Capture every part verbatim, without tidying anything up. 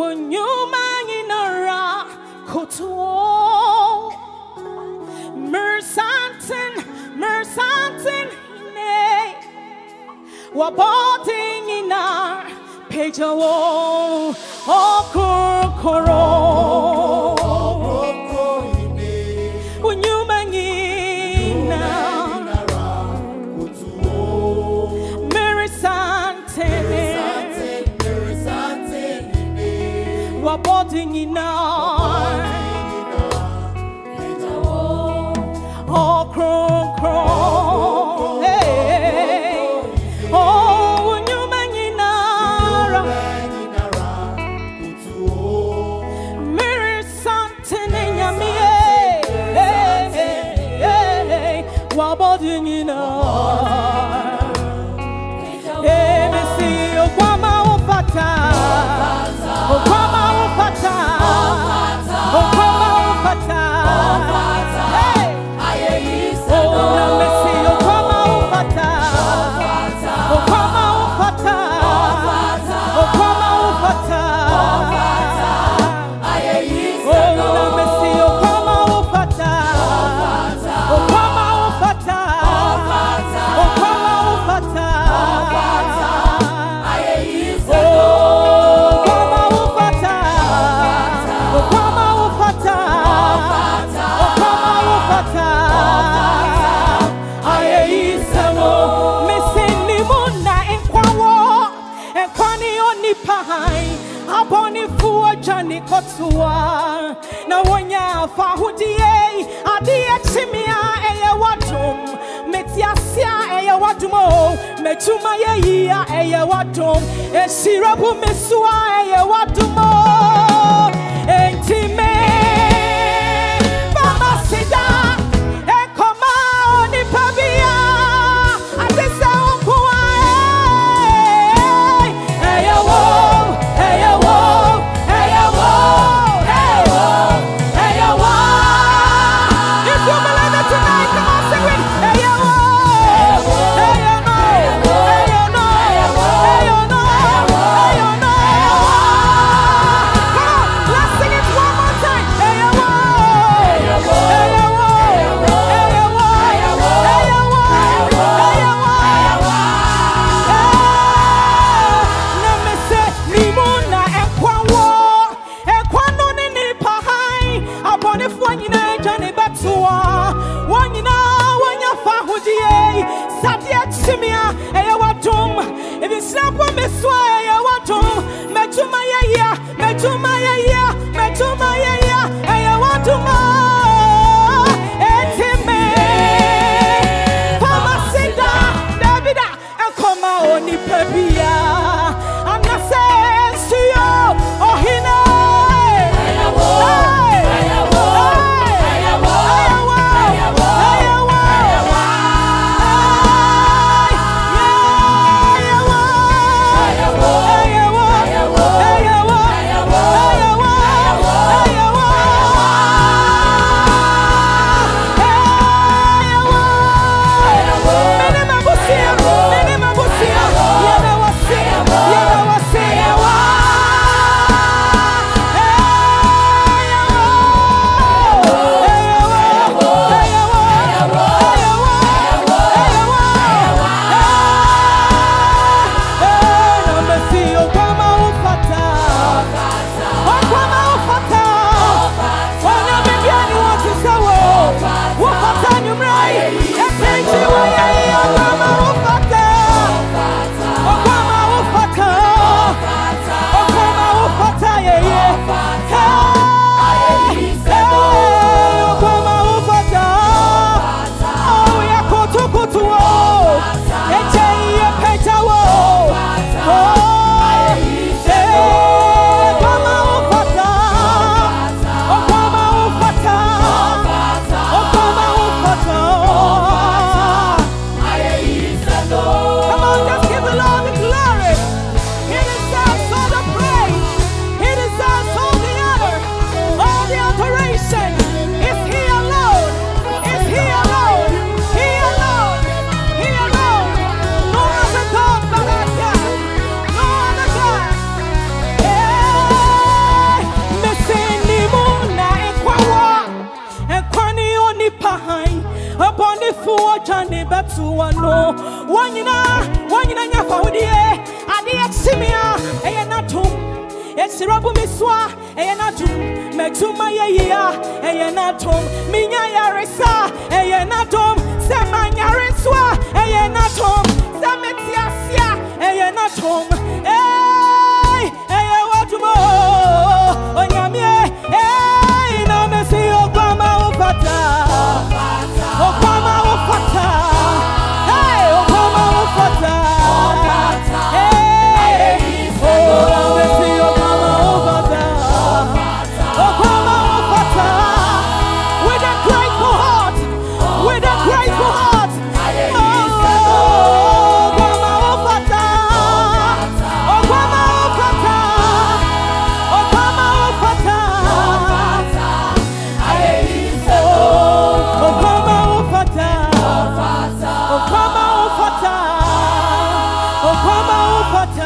Wunyumanginara Koto Mersantin Mersantin Ne Waboting in our Pejawo Okoro Boarding in our oh, crow, crow, hey, oh, when you manginara, mirror something in your me, hey, while boarding in our, hey, me see you, Kwama Opata. Okama Opata, Okama Opata, hey, oh, me see Okama Opata, Okama Opata, Okama Opata, oh, me see Okama Opata, Okama Opata, Okama Opata. Johnny Kotua, na wanya fahudie, adie chimia eye watum, metiasia eye watumo, metuma ye ya eye watum, esirabu mesua eye watumo, entime, famasida, ekoma oni pabia, adisa unkua, eye wo, eye wo. to one no one you know one you know for the ade eximia e na to it's rabu miswa e na to metuma ye ya e na to minya yaresa e na to se manyareswa e na to se metiasia e na to eh eh what mo onyame eh na me see Obama ofata Obama ofata hey Obama ofata hey oh me see Obama ofata Obama ofata with a grateful heart with a grateful heart oh Obama ofata Obama ofata Obama ofata Obama ofata Obama ofata Obama ofata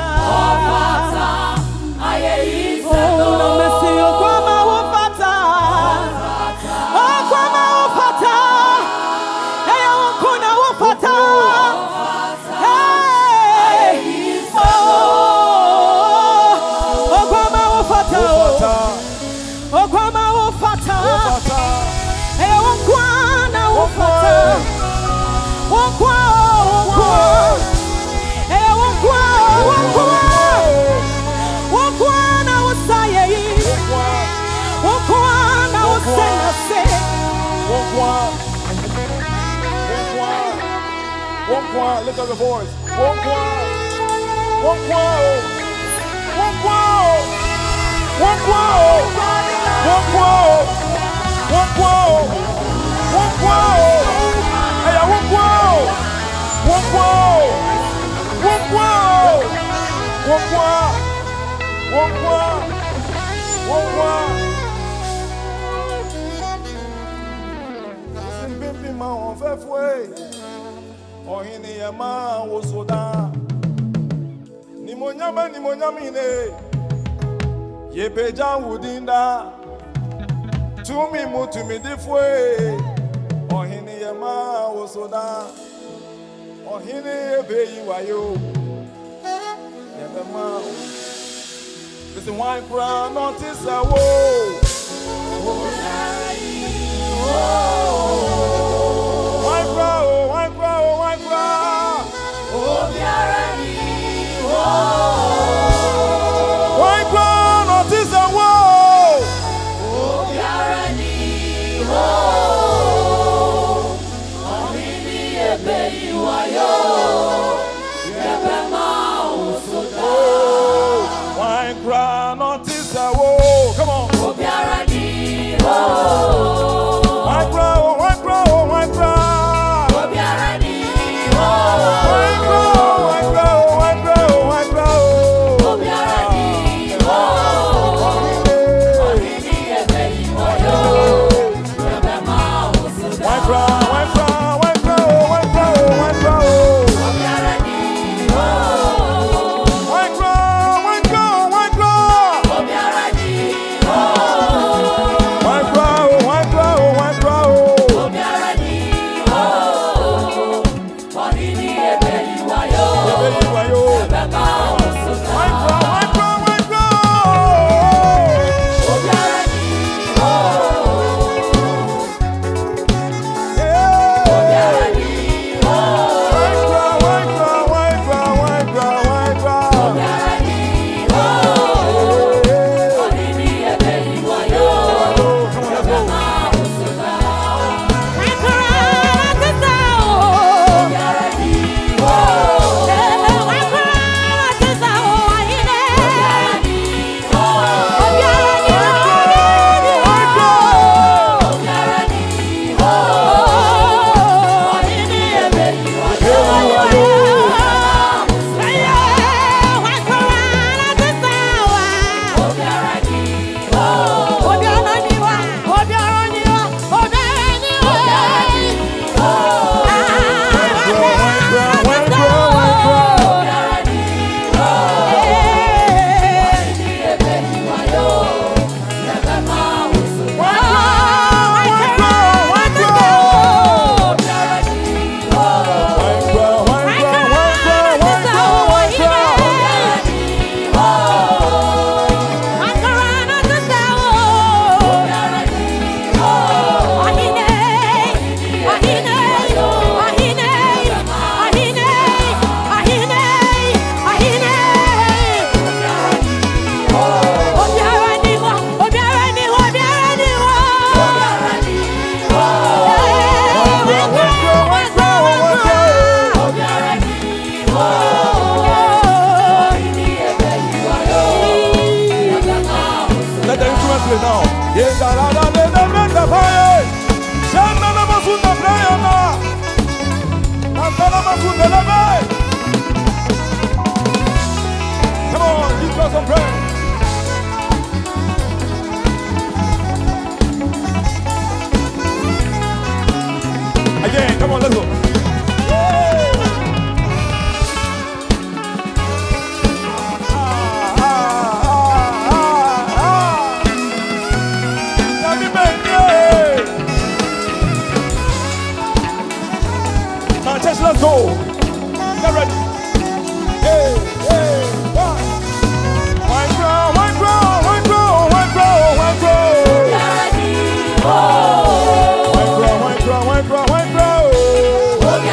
oh no me see Obama ofata Obama ofata hey okuna ofata hey oh Obama ofata Obama ofata hey okuna ofata okwa okwa hey okwa okwa okwa na usaye okwa na usena se One one, lift up your voice. One one, one one, one one, one one, one one, one one, one one. Hey, one one, one one, one one, one one, one one, one one. Listen, baby, my on faith way. Ohini yama wosoda nimonyama nimonyamine yebeja wudinda tumi mutumi difwe ohini yama wosoda ohini yebeyi wayo yebema listen wine crown notice a wo wine crown wine crown wine crown wine crown notice a wo wine crown notice a wo come on wine crown it now. Yeah, da da da da da da da fire. Shana na masunda prayer na. Antana masunda lebe. Come on, give us some prayer. Again, come on, let's go. Let's go. Get ready. Hey, hey, one. One grow, one grow, one grow, one grow, one grow. Oh. One grow, one grow, one grow, one grow. Oh. One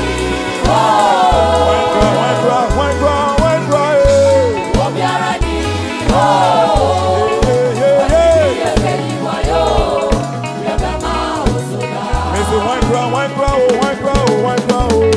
grow, one grow, one grow, one grow. Oh. Hey, hey, hey, hey. Mister One grow, one grow, one grow, one grow.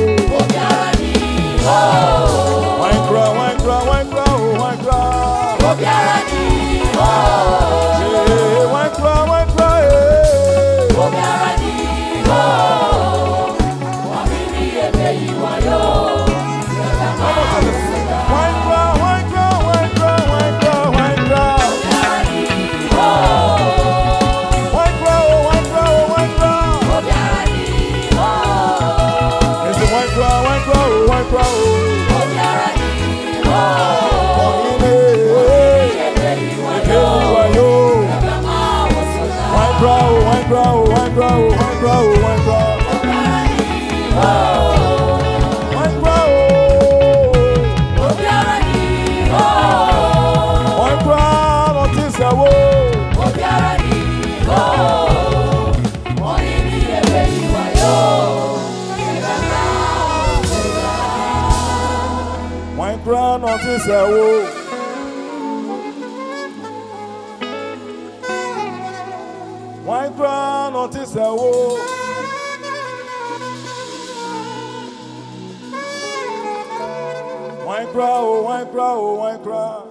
Notice a woe. One crown, notice a woe. One crown, one crown, one crown.